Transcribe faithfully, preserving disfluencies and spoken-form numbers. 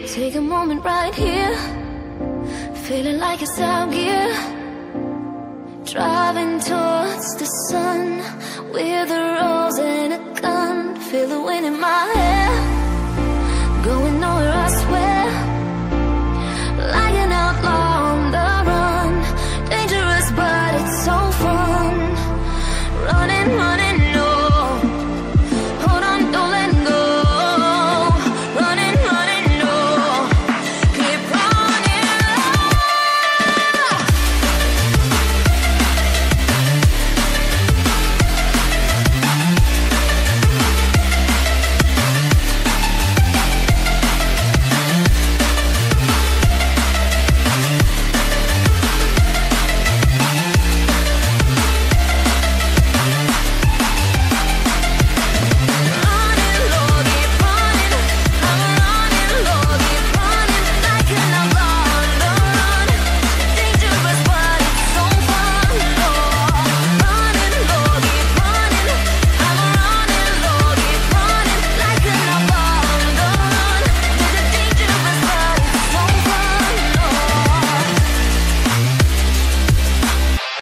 Take a moment right here, feeling like it's out gear. Driving towards the sun with a rose and a gun. Feel the wind in my hair, going